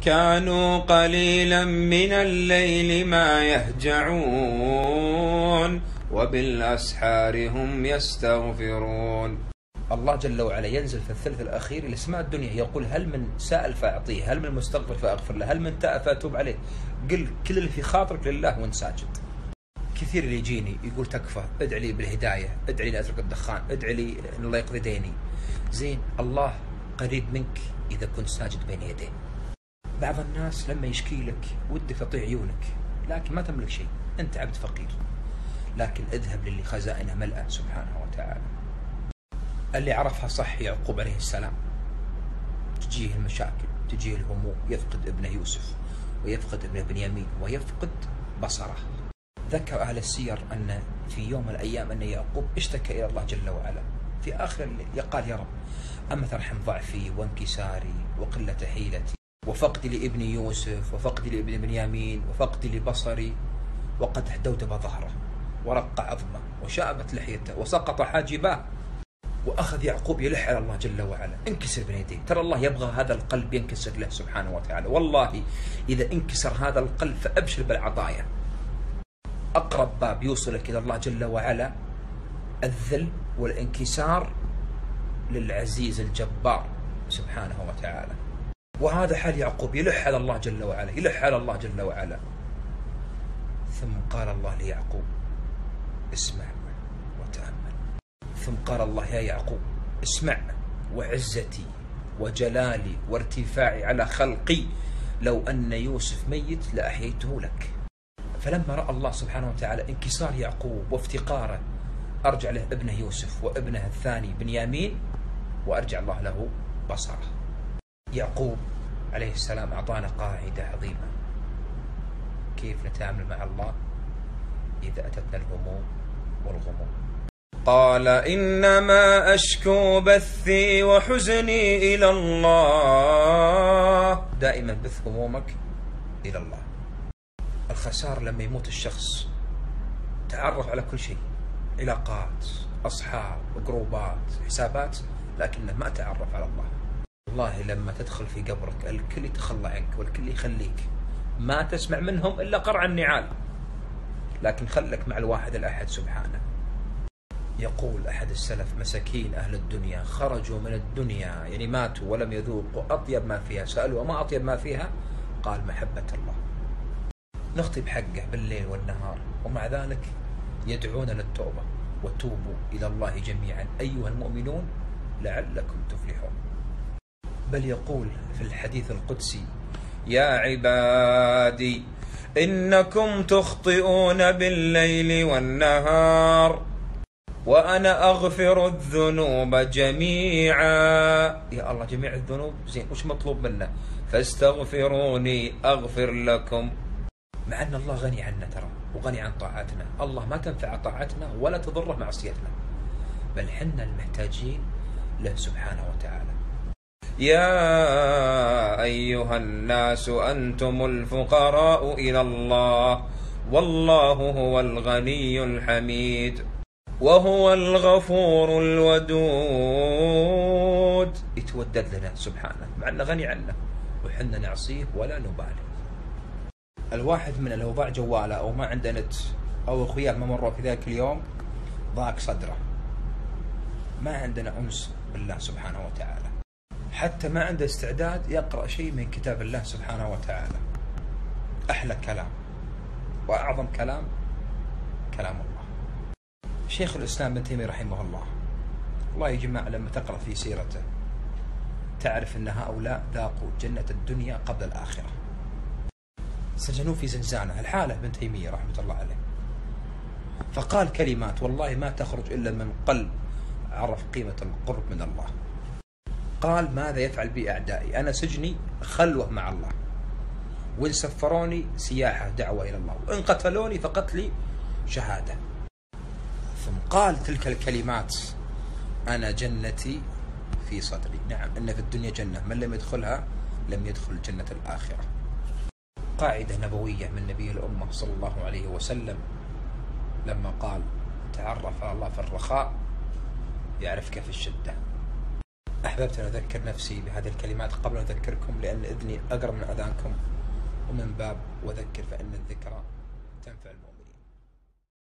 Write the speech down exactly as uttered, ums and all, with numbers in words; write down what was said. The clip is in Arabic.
كانوا قليلا من الليل ما يهجعون وبالأسحار هم يستغفرون. الله جل وعلا ينزل في الثلث الأخير لسماء الدنيا يقول هل من سائل فأعطيه، هل من مستغفر فأغفر له، هل من تائب فأتوب عليه. قل كل اللي في خاطرك لله وانت ساجد. كثير اللي يجيني يقول تكفى، ادعي لي بالهداية، ادعي لي أترك الدخان، ادعي لي أن الله يقضي ديني. زين، الله قريب منك إذا كنت ساجد بين يديه. بعض الناس لما يشكي لك ودك تطيع عيونك، لكن ما تملك شيء، أنت عبد فقير. لكن اذهب للي خزائنه ملأ سبحانه وتعالى. اللي عرفها صح يعقوب عليه السلام، تجيه المشاكل، تجيه الهموم، يفقد ابنه يوسف ويفقد ابنه بنيامين ويفقد بصره. ذكر أهل السير أن في يوم من الأيام أن يعقوب اشتكى إلى الله جل وعلا في آخر الليل، قال يا رب أما ترحم ضعفي وانكساري وقلة حيلتي وفقدي لابني يوسف وفقدي لابن بنيامين وفقدي لبصري، وقد احدوتب ظهره ورق عظمه وشابت لحيته وسقط حاجباه. وأخذ يعقوب يلح على الله جل وعلا، انكسر بين يديه، ترى الله يبغى هذا القلب ينكسر له سبحانه وتعالى. والله إذا انكسر هذا القلب فأبشر بالعطايا. أقرب باب يوصلك إلى الله جل وعلا الذل والانكسار للعزيز الجبار سبحانه وتعالى. وهذا حال يعقوب، يلح على الله جل وعلا، يلح على الله جل وعلا. ثم قال الله ليعقوب اسمع وتأمل. ثم قال الله يا يعقوب اسمع، وعزتي وجلالي وارتفاعي على خلقي لو أن يوسف ميت لأحييته لك. فلما رأى الله سبحانه وتعالى انكسار يعقوب وافتقاره، أرجع له ابنه يوسف وابنه الثاني بنيامين، وأرجع الله له بصره. يعقوب عليه السلام أعطانا قاعدة عظيمة كيف نتعامل مع الله إذا أتتنا الهموم والغموم. قال إنما أشكو بثي وحزني إلى الله. دائما بث همومك إلى الله. الخسار لما يموت الشخص تعرف على كل شيء، علاقات، أصحاب، جروبات، حسابات، لكنه ما تعرف على الله. والله لما تدخل في قبرك الكل يتخلى عنك والكل يخليك، ما تسمع منهم إلا قرع النعال، لكن خلك مع الواحد الأحد سبحانه. يقول أحد السلف مساكين أهل الدنيا خرجوا من الدنيا يعني ماتوا ولم يذوقوا أطيب ما فيها، سألوا ما أطيب ما فيها؟ قال محبة الله. نخطي بحقه بالليل والنهار ومع ذلك يدعون للتوبة، وتوبوا إلى الله جميعا أيها المؤمنون لعلكم تفلحون. بل يقول في الحديث القدسي يا عبادي إنكم تخطئون بالليل والنهار وأنا أغفر الذنوب جميعا. يا الله جميع الذنوب، زين وش مطلوب منا؟ فاستغفروني أغفر لكم. مع أن الله غني عنا ترى وغني عن طاعتنا، الله ما تنفع طاعتنا ولا تضره معصيتنا، بل حنا المحتاجين له سبحانه وتعالى. يا أيها الناس أنتم الفقراء إلى الله والله هو الغني الحميد وهو الغفور الودود. يتودد لنا سبحانه مع أنه غني عنا وحنا نعصيه ولا نبالي. الواحد من لو ضاع جواله أو ما عنده نت أو أخوياه ما مروا في ذاك اليوم ضاق صدره، ما عندنا أنس بالله سبحانه وتعالى، حتى ما عنده استعداد يقرأ شيء من كتاب الله سبحانه وتعالى. أحلى كلام وأعظم كلام كلام الله. شيخ الإسلام ابن تيمية رحمه الله، الله يا جماعة لما تقرأ في سيرته تعرف أن هؤلاء ذاقوا جنة الدنيا قبل الآخرة. سجنوه في زنزانة، الحالة ابن تيمية رحمة الله عليه، فقال كلمات والله ما تخرج إلا من قلب عرف قيمة القرب من الله. قال ماذا يفعل بي أعدائي؟ أنا سجني خلوة مع الله، وإن سفروني سياحة دعوة إلى الله، وإن قتلوني فقتلي شهادة. ثم قال تلك الكلمات أنا جنتي في صدري. نعم إن في الدنيا جنة، من لم يدخلها لم يدخل جنة الآخرة. قاعدة نبوية من نبي الأمة صلى الله عليه وسلم لما قال تعرف على الله في الرخاء يعرفك في الشدة. أحببت أن أذكر نفسي بهذه الكلمات قبل أن أذكركم، لأن إذني أقرب من أذانكم، ومن باب وذكر فإن الذكرى تنفع المؤمنين.